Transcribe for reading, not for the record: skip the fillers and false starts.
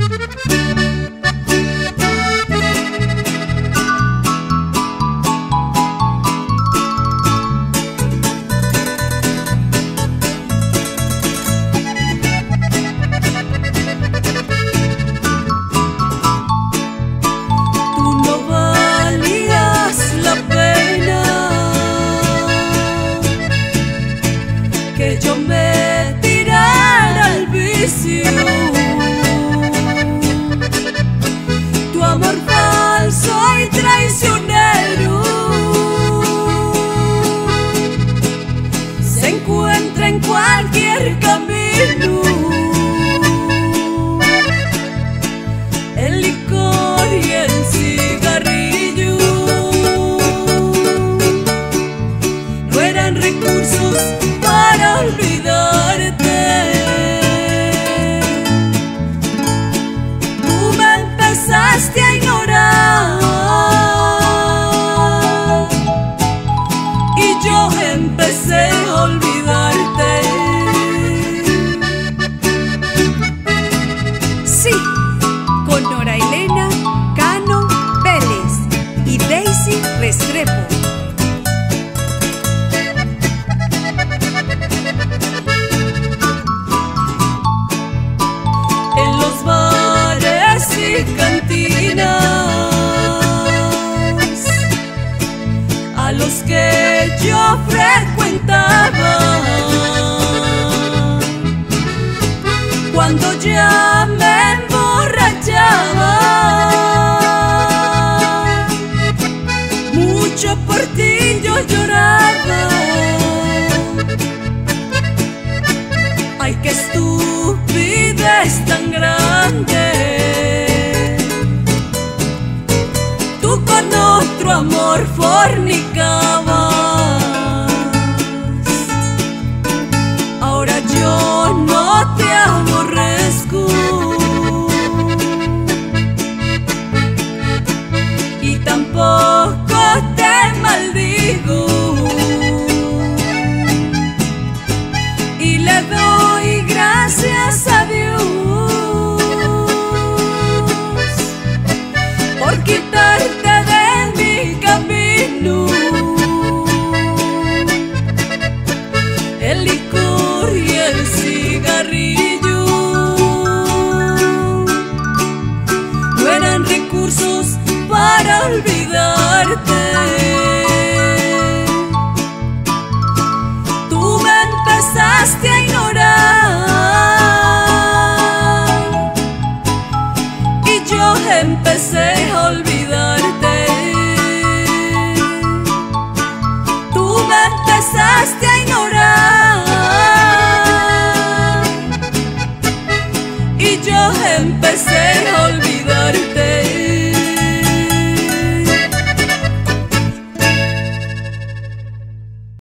Que yo me tirara al vicio, tu amor falso y traicionero se encuentra en cualquier camino. El licor y el cigarrillo no eran recursos para olvidarte. Tú me empezaste a ignorar y yo empecé a olvidarte. Sí, con Nora Elena Cano Vélez y Daisy Restrepo. Cantinas a los que yo frecuentaba, cuando ya me emborrachaba, mucho por ti yo lloraba. Ay, qué estupidez tan grande. Con otro amor fornicabas. Ahora yo no te aborrezco y tampoco te maldigo, y le doy gracias a Dios por quitarte el licor y el cigarrillo. No eran recursos para olvidarte. Tú me empezaste a ignorar y yo empecé a olvidarte. Empezaste a ignorar y yo empecé